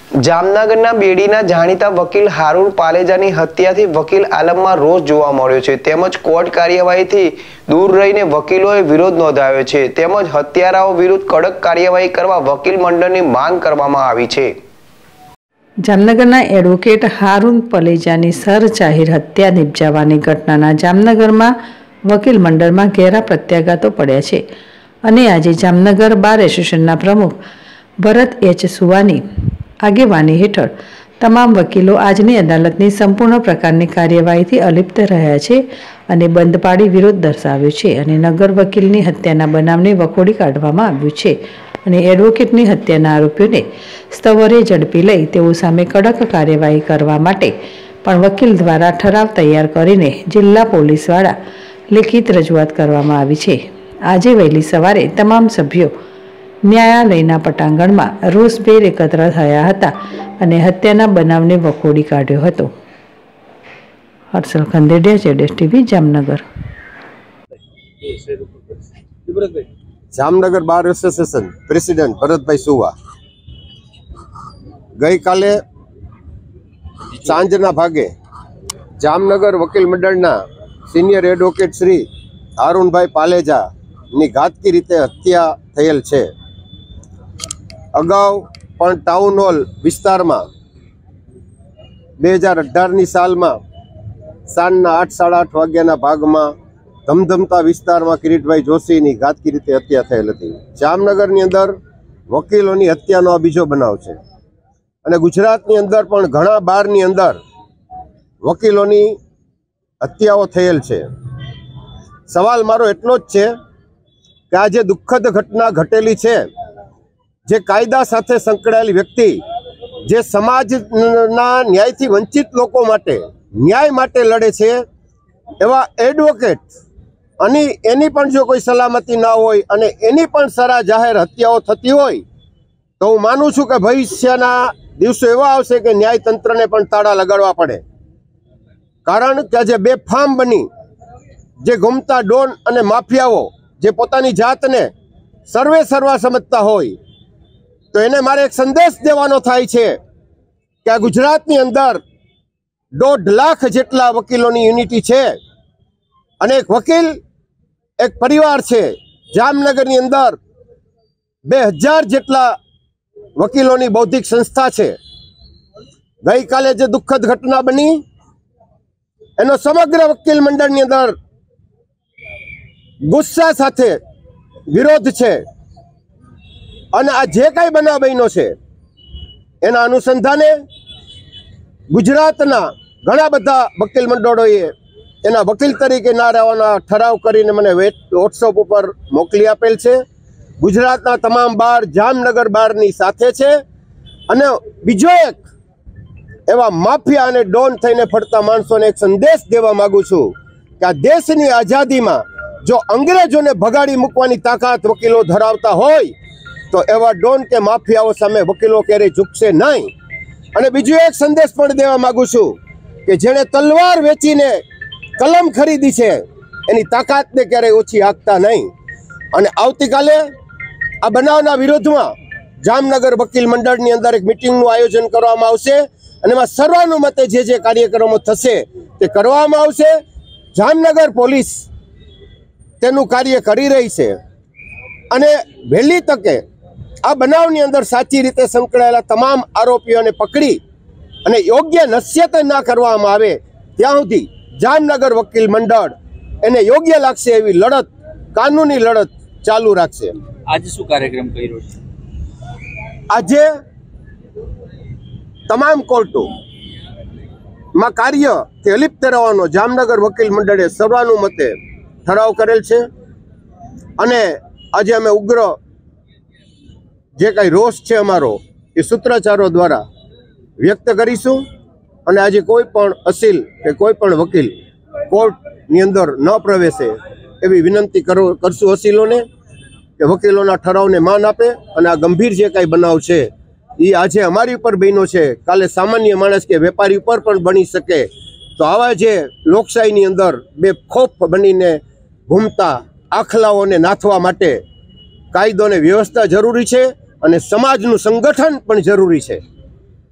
જામનગરના બેડીના જાણીતા વકીલ હારૂન પાલેજાની હત્યાથી વકીલ આલમમાં રોષ જોવા મળ્યો છે તેમજ કોર્ટ કાર્યવાહીથી દૂર રહીને વકીલોએ વિરોધ નોંધાવ્યો છે તેમજ હત્યારાઓ વિરુદ્ધ કડક કાર્યવાહી કરવા વકીલ મંડળની માંગ કરવામાં આવી છે। જામનગરના એડવોકેટ હારૂન પાલેજાની સરજાહેર હત્યા નિપજાવવાની ઘટનાના જામનગરમાં વકીલ મંડળમાં ઘેરા પ્રત્યાઘાતો પડ્યા છે અને આજે જામનગર બાર એસોસિએશનના પ્રમુખ ભરત એચ સુવાની આગેવાની હેઠળ તમામ વકીલો આજની અદાલતની સંપૂર્ણ પ્રકારની કાર્યવાહીથી અલિપ્ત રહ્યા છે અને બંધ પાડી વિરોધ દર્શાવ્યો છે અને નગર વકીલની હત્યાના બનાવને વખોડી કાઢવામાં આવ્યું છે અને એડવોકેટની હત્યાના આરોપીઓને સ્થવરે ઝડપી લઈ તેઓ સામે કડક કાર્યવાહી કરવા માટે પણ વકીલ દ્વારા ઠરાવ તૈયાર કરીને જિલ્લા પોલીસ દ્વારા લેખિત રજૂઆત કરવામાં આવી છે। આજે વહેલી સવારે તમામ સભ્યો ન્યાયાલયના પટાંગણમાં રોષભેર એકત્ર થયા હતા અને હત્યાના બનાવને વખોડી કાઢ્યો હતો। હર્ષલ ખંદેડિયા, જેડેશ TV, Jamnagar. Jamnagar bar association president Bharatbhai Suva ગઈકાલે સાંજના ભાગે જામનગર વકીલ મંડળના સિનિયર એડવોકેટ શ્રી હારૂનભાઈ પાલેજાની ઘાતકી રીતે હત્યા થયેલ છે। અગાઉ પણ ટાઉન હોલ વિસ્તારમાં 2018ની સાલમાં સાંજના 8:30 વાગ્યાના ભાગમાં ધમધમતા વિસ્તારમાં કિરીટભાઈ જોશીની ઘાતકી રીતે હત્યા થયેલ હતી। જામનગરની અંદર વકીલોની હત્યાનો આ બીજો બનાવ છે અને ગુજરાતની અંદર પણ ઘણા બારની અંદર વકીલોની હત્યાઓ થયેલ છે। સવાલ મારો એટલો જ છે કે આ જે દુઃખદ ઘટના ઘટેલી છે, જે કાયદા સાથે સંકળાયેલી વ્યક્તિ, જે સમાજના ન્યાયથી વંચિત લોકો માટે ન્યાય માટે લડે છે, એવા એડવોકેટ અને એની પણ જો કોઈ સલામતી ના હોય અને એની પણ સરા જાહેર હત્યાઓ થતી હોય તો હું માનું છું કે ભવિષ્યના દિવસો એવા આવશે કે ન્યાયતંત્રને પણ તાળા લગાડવા પડે। કારણ કે આજે બેફામ બની જે ગુમતા ડોન અને માફિયાઓ જે પોતાની જાતને સર્વા સમજતા હોય તો એને મારે એક સંદેશ દેવાનો થાય છે કે આ ગુજરાતની અંદર 1.5 લાખ જેટલા વકીલોની યુનિટી છે અને એક વકીલ એક પરિવાર છે। જામનગરની અંદર 2000 જેટલા વકીલોની બૌદ્ધિક સંસ્થા છે। ગઈકાલે જે દુઃખદ ઘટના બની એનો સમગ્ર વકીલ મંડળની અંદર ગુસ્સા સાથે વિરોધ છે અને આ જે કાંઈ બનાવ બન્યો છે એના અનુસંધાને ગુજરાતના ઘણા બધા વકીલ મંડળોએ એના વકીલ તરીકે ના રહેવાના ઠરાવ કરીને મને વોટ્સઅપ ઉપર મોકલી આપેલ છે। ગુજરાતના તમામ બાર જામનગર બારની સાથે છે અને બીજો એક એવા માફિયા અને ડોન થઈને ફરતા માણસોને એક સંદેશ દેવા માંગુ છું કે આ દેશની આઝાદીમાં જો અંગ્રેજોને ભગાડી મૂકવાની તાકાત વકીલો ધરાવતા હોય તો એવા ડોન કે માફિયાઓ સામે વકીલો ક્યારેય ઝૂકશે નહીં। અને બીજો એક સંદેશ પણ દેવા માંગુ છું કે જેણે તલવાર વેચીને કલમ ખરીદી છે એની તાકાતને ક્યારેય ઓછી આંકતા નહીં। અને આવતીકાલે આ બનાવના વિરોધમાં જામનગર વકીલ મંડળની અંદર એક મિટિંગનું આયોજન કરવામાં આવશે અને એમાં સર્વાનુમતે જે કાર્યક્રમો થશે તે કરવામાં આવશે। જામનગર પોલીસ તેનું કાર્ય કરી રહી છે અને વહેલી તકે આ બનાવની અંદર સાચી રીતે સંકળાયેલા તમામ આરોપીઓને પકડી અને યોગ્ય નશ્યત ના કરવામાં આવે ત્યાં સુધી જામનગર વકીલ મંડળ એને યોગ્ય લાગશે એવી લડત, કાનૂની લડત ચાલુ રાખશે। આજે શું કાર્યક્રમ કર્યો છે? આજે તમામ કોર્ટોમાં કાર્યથી અલિપ્ત રહેવાનો જામનગર વકીલ મંડળે સર્વાનુમતે ઠરાવ કરેલ છે અને આજે અમે ઉગ્ર જે કાંઈ રોષ છે અમારો એ સૂત્રાચારો દ્વારા વ્યક્ત કરીશું અને આજે કોઈ પણ અસીલ કે કોઈ પણ વકીલ કોર્ટની અંદર ન પ્રવેશે એવી વિનંતી કરશું અસીલોને કે વકીલોના ઠરાવને માન આપે અને આ ગંભીર જે કાંઈ બનાવ છે એ આજે અમારી ઉપર બન્યો છે, કાલે સામાન્ય માણસ કે વેપારી ઉપર પણ બની શકે। તો આવા જે લોકશાહીની અંદર બેખોફ બનીને ઘૂમતા આખલાઓને નાથવા માટે કાયદો અને વ્યવસ્થા જરૂરી છે અને સમાજનું સંગઠન પણ જરૂરી છે।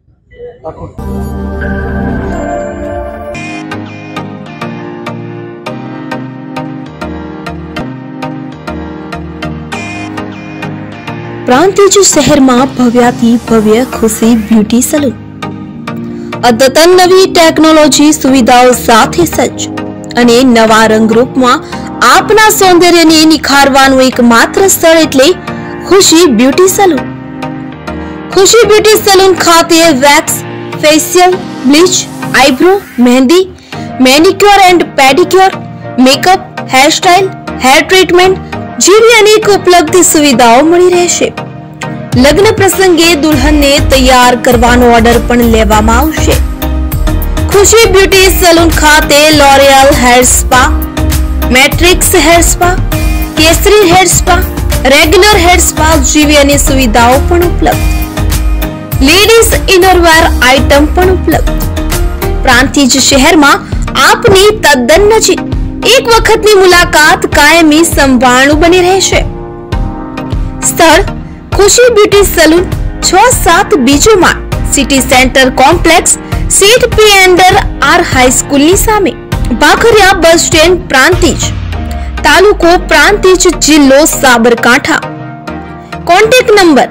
પ્રાંતિજ શહેરમાં ભવ્યાથી ભવ્ય ખુશી બ્યુટી સલૂન અદ્યતન નવી ટેકનોલોજી સુવિધાઓ સાથે સજ્જ અને નવા રંગરૂપમાં આપના સૌંદર્યને નિખારવાનું એકમાત્ર સ્થળ એટલે Khushi beauty salon. Khushi beauty salon ખાતે wax, facial, bleach, eyebrow, mehndi, manicure and pedicure, makeup, hairstyle, hair treatment જેવી અનેક ઉપલબ્ધ સુવિધાઓ મળી રહેશે. લગ્ન પ્રસંગે દુલ્હનને તૈયાર કરવાનો ઓર્ડર પણ લેવામાં આવશે. ખુશી બ્યુટી સલૂન ખાતે L'Oreal hair spa, Matrix hair spa, Kesari hair spa, regular hair spa જેવી અનેક સુવિધાઓ પણ ઉપલબ્ધ. લેડીઝ ઇનરવેર આઇટમ પણ ઉપલબ્ધ. પ્રાંતિજ શહેરમાં આપની તદ્દન નજીક એક વખતની મુલાકાત કાયમી સંભાળનું બની રહેશે. સ્થળ ખુશી બ્યુટી સલૂન 6-7 બીજો માળ, સિટી સેન્ટર કોમ્પ્લેક્સ, સીટ પી અંડર આર હાઈસ્કૂલની સામે, ભાખરિયા બસ સ્ટેન્ડ, પ્રાંતિજ, તાલુકો પ્રાંતિજ, જિલ્લો સાબરકાંઠા. Contact number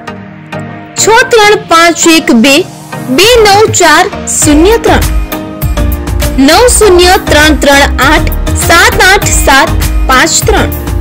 6351229403 9033387853